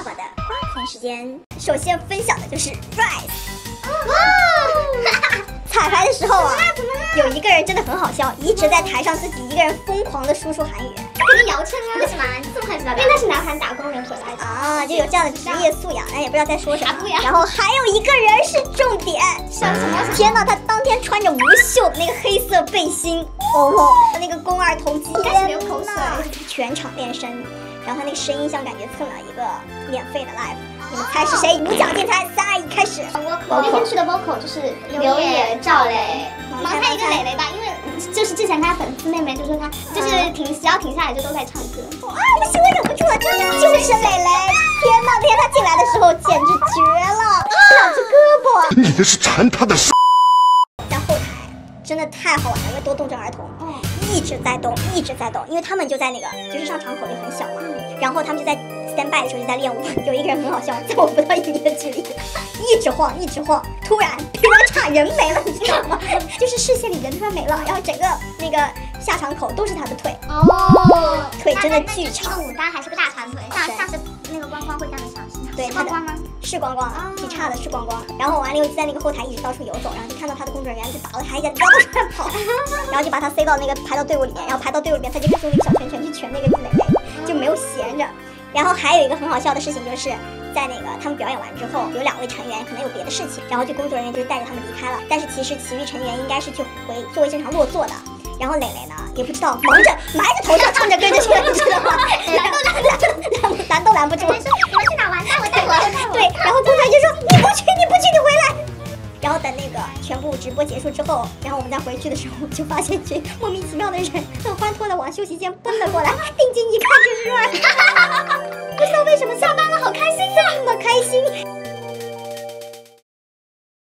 的花田时间。首先分享的就是 Rise。彩排的时候啊，有一个人真的很好笑，一直在台上自己一个人疯狂的输出韩语。 肯定姚琛啊？为什么？你这么快知道的？因为他是南韩打工人回来的啊，就有这样的职业素养，但也不知道在说什么。然后还有一个人是重点， 什么？ 天哪，他当天穿着无袖的那个黑色背心，哦，那个肱二头肌， 开始流口水， 全场练声，然后他那个声音像感觉蹭了一个免费的 live。你们猜是谁？5奖竞猜，3、2、1，开始。 我那天去的 vocal 就是刘野、赵雷，盲猜一个磊磊吧，因为就是之前他粉丝妹妹就说他就是只要停下来就都在唱歌。 哇，我心里忍不住了，就是磊磊！天哪，那天他进来的时候简直绝了，2只胳膊。 你这是馋他的手。 在后台真的太好玩了，因为多动症儿童，一直在动，一直在动，因为他们就在那个就是上场口就很小嘛，然后他们就在 stand by 的时候就在练舞，有一个人很好笑，在我不到1米的距离，一直晃，突然比我差人没了，你知道吗？就是视线里人突然没了，然后整个那个下场口都是他的腿，腿真的巨长。 那个舞担还是个大长腿，下次那个光光会这样的小心。 对， 光光吗？ 是光光，劈叉的是光光。然后完了又在那个后台一直到处游走，然后就看到他的工作人员就打了他一下，不要到处乱跑，然后就把他塞到那个排到队伍里面，然后排到队伍里面他就开始用那个小拳拳去拳那个磊磊，就没有闲着。然后还有一个很好笑的事情，就是在那个他们表演完之后，有2位成员可能有别的事情，然后就工作人员就是带着他们离开了。但是其实其余成员应该是去回座位正常落座的。然后磊磊呢也不知道，埋着头上唱着歌就去了，你知道吗？拦都拦不住。 你们去哪玩？带我。 对，然后工作人员就说你不去，你回来。然后等那个全部直播结束之后，然后我们再回去的时候，就发现一群莫名其妙的人很欢脱的往休息间奔了过来，定睛一看就是Rise，不知道为什么下班了好开心，这么开心。